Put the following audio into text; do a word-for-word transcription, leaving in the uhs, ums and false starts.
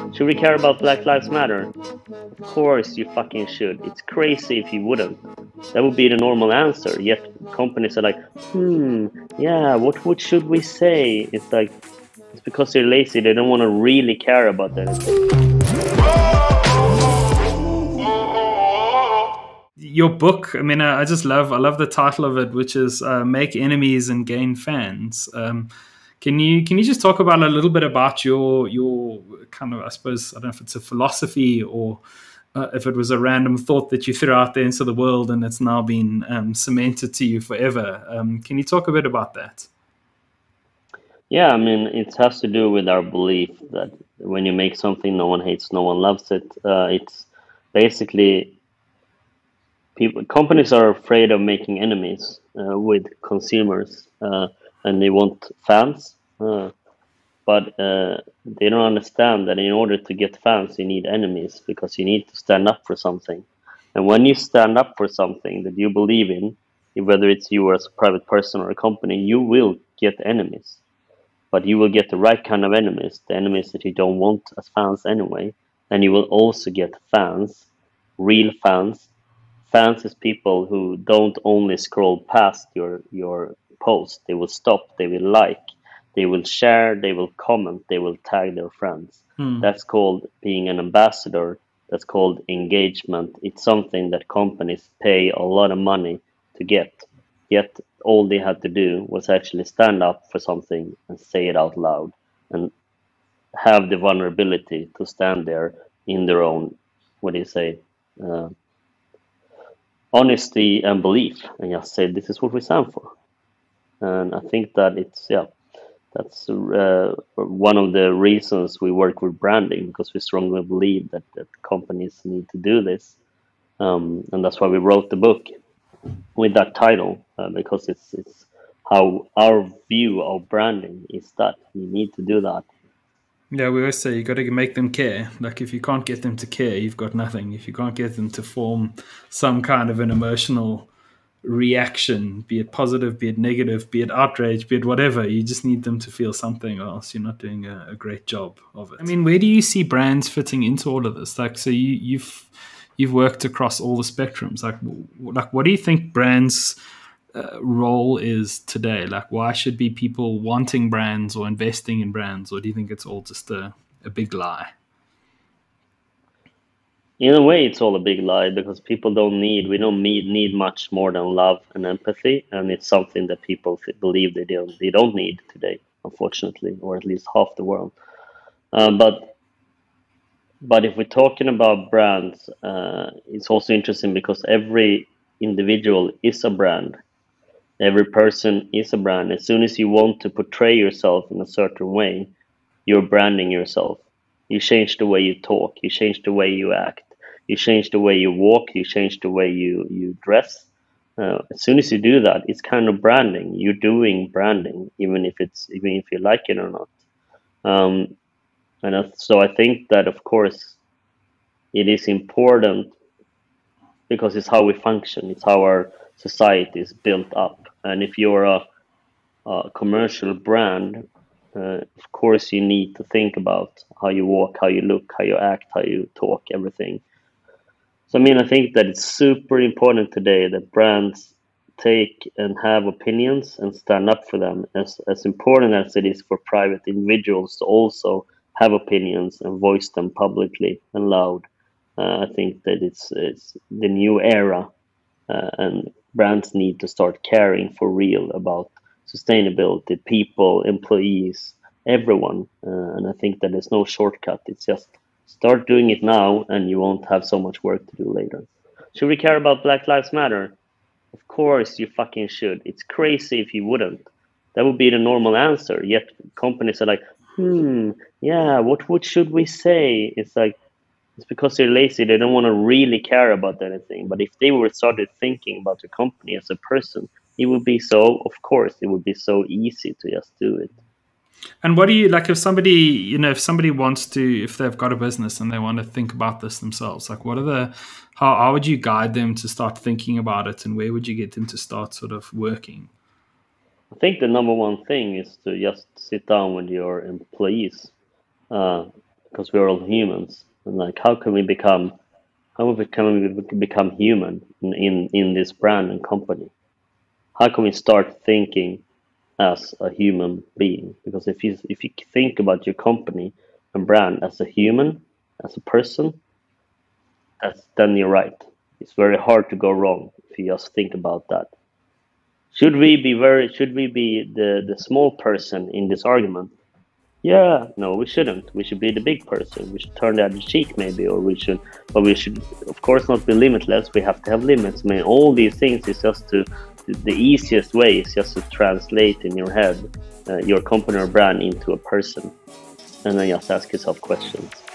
Should we care about Black Lives Matter? Of course you fucking should. It's crazy if you wouldn't. That would be the normal answer. Yet companies are like, hmm, yeah, what what should we say? It's like, it's because they're lazy. They don't want to really care about anything. Your book, I mean, I just love, I love the title of it, which is uh, "Make Enemies and Gain Fans." Um, can you can you just talk about a little bit about your your kind of, I suppose, I don't know if it's a philosophy or uh, if it was a random thought that you threw out there into the world and it's now been um, cemented to you forever. Um, can you talk a bit about that? Yeah, I mean, it has to do with our belief that when you make something, no one hates, no one loves it. Uh, it's basically people, companies are afraid of making enemies uh, with consumers, uh, and they want fans. Uh, but uh, they don't understand that in order to get fans, you need enemies because you need to stand up for something. And when you stand up for something that you believe in, whether it's you as a private person or a company, you will get enemies. But you will get the right kind of enemies, the enemies that you don't want as fans anyway. And you will also get fans, real fans. Fans is people who don't only scroll past your your post. They will stop, they will like, they will share, they will comment, they will tag their friends. Hmm. That's called being an ambassador. That's called engagement. It's something that companies pay a lot of money to get. Yet all they had to do was actually stand up for something and say it out loud and have the vulnerability to stand there in their own, what do you say, uh, honesty and belief, and just say this is what we stand for. And I think that it's, yeah, that's uh, one of the reasons we work with branding, because we strongly believe that, that companies need to do this, um, and that's why we wrote the book with that title, uh, because it's it's how our view of branding is that you need to do that. Yeah, we always say you got to make them care. Like if you can't get them to care, you've got nothing. If you can't get them to form some kind of an emotional reaction, be it positive, be it negative, be it outrage, be it whatever, you just need them to feel something, or else you're not doing a, a great job of it. I mean, where do you see brands fitting into all of this? Like, so you, you've you've worked across all the spectrums. Like, like what do you think brands' uh, role is today? Like, why should be people wanting brands or investing in brands, or do you think it's all just a, a big lie? In a way, it's all a big lie, because people don't need, we don't need, need much more than love and empathy, and it's something that people f- believe they don't they don't need today, unfortunately, or at least half the world. Uh, but but if we're talking about brands, uh, it's also interesting because every individual is a brand. Every person is a brand. As soon as you want to portray yourself in a certain way, you're branding yourself. You change the way you talk, you change the way you act, you change the way you walk, you change the way you, you dress. Uh, as soon as you do that, it's kind of branding. You're doing branding, even if it's even if you like it or not. Um, and uh, so I think that, of course, it is important because it's how we function. It's how our society is built up. And if you're a, a commercial brand, uh, of course, you need to think about how you walk, how you look, how you act, how you talk, everything. So, I mean, I think that it's super important today that brands take and have opinions and stand up for them, as, as important as it is for private individuals to also have opinions and voice them publicly and loud. Uh, I think that it's, it's the new era, uh, and brands need to start caring for real about sustainability, people, employees, everyone. Uh, and I think that there's no shortcut. It's just start doing it now, and you won't have so much work to do later. Should we care about Black Lives Matter? Of course you fucking should. It's crazy if you wouldn't. That would be the normal answer. Yet companies are like, hmm, yeah, what what should we say? It's like, it's because they're lazy. They don't want to really care about anything. But if they were started thinking about the company as a person, it would be so, of course, it would be so easy to just do it. And what do you like if somebody, you know, if somebody wants to, if they've got a business and they want to think about this themselves, like what are the, how, how would you guide them to start thinking about it, and where would you get them to start sort of working? I think the number one thing is to just sit down with your employees. Uh, because we're all humans. And like, how can we become, how can we become human in, in, in this brand and company? How can we start thinking as a human being? Because if you if you think about your company and brand as a human, as a person, that's, then you're right. It's very hard to go wrong if you just think about that. Should we be very? Should we be the the small person in this argument? Yeah, no, we shouldn't. We should be the big person. We should turn the other cheek, maybe, or we should. But we should, of course, not be limitless. We have to have limits. I mean, all these things is just to. The easiest way is just to translate in your head uh, your company or brand into a person, and then just ask yourself questions.